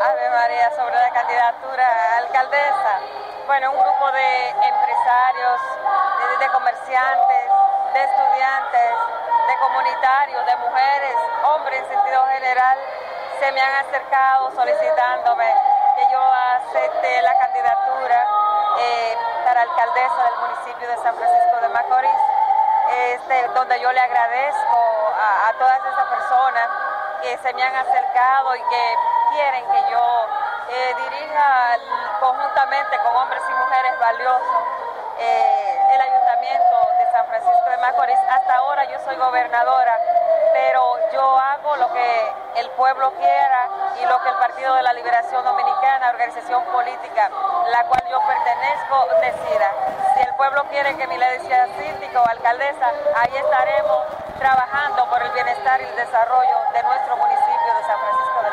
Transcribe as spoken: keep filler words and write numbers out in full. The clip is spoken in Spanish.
Ave María, sobre la candidatura a alcaldesa. Bueno, un grupo de empresarios, de, de comerciantes, de estudiantes, de comunitarios, de mujeres, hombres en sentido general, se me han acercado solicitándome que yo acepte la candidatura eh, para alcaldesa del municipio de San Francisco de Macorís, este, donde yo le agradezco a, a todas esas personas que se me han acercado y que quieren que yo eh, dirija conjuntamente con hombres y mujeres valiosos eh, el ayuntamiento de San Francisco de Macorís. Hasta ahora yo soy gobernadora, pero yo hago lo que el pueblo quiera y lo que el Partido de la Liberación Dominicana, organización política, la cual yo pertenezco, decida. Si el pueblo quiere que Milady sea síndica o alcaldesa, ahí estaremos trabajando por el bienestar y el desarrollo de nuestro municipio de San Francisco de